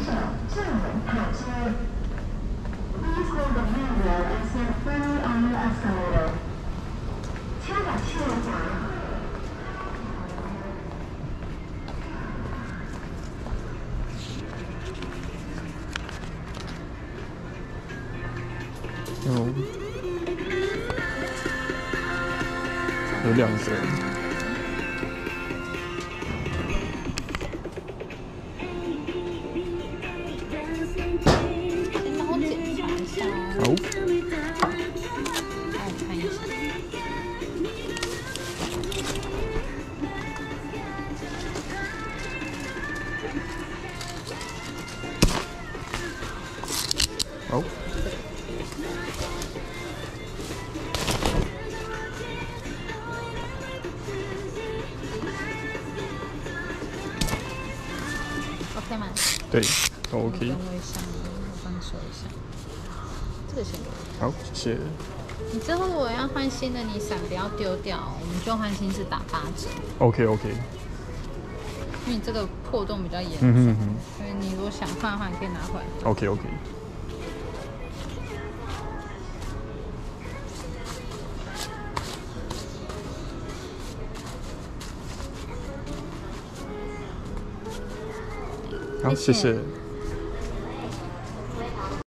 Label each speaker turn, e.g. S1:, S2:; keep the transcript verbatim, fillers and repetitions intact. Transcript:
S1: 手正门靠车。Please hold the handrail and stand firmly on the escalator. 車が出發。
S2: 有有两个人。
S3: 先帮我检查一下哦。
S2: 好。
S3: 帮我看一下。
S2: 好。
S3: OK 吗？
S2: 对，都 OK。
S3: 等我一下，我帮你说一下。这个先给我。
S2: 好，谢谢。
S3: 你之后如果要换新的，你伞不要丢掉，我们旧换新是打八折。
S2: OK OK。
S3: 因为你这个破洞比较严重，
S2: 嗯哼哼。
S3: 所以你如果想换的话，你可以拿回来。
S2: OK OK。好，谢谢。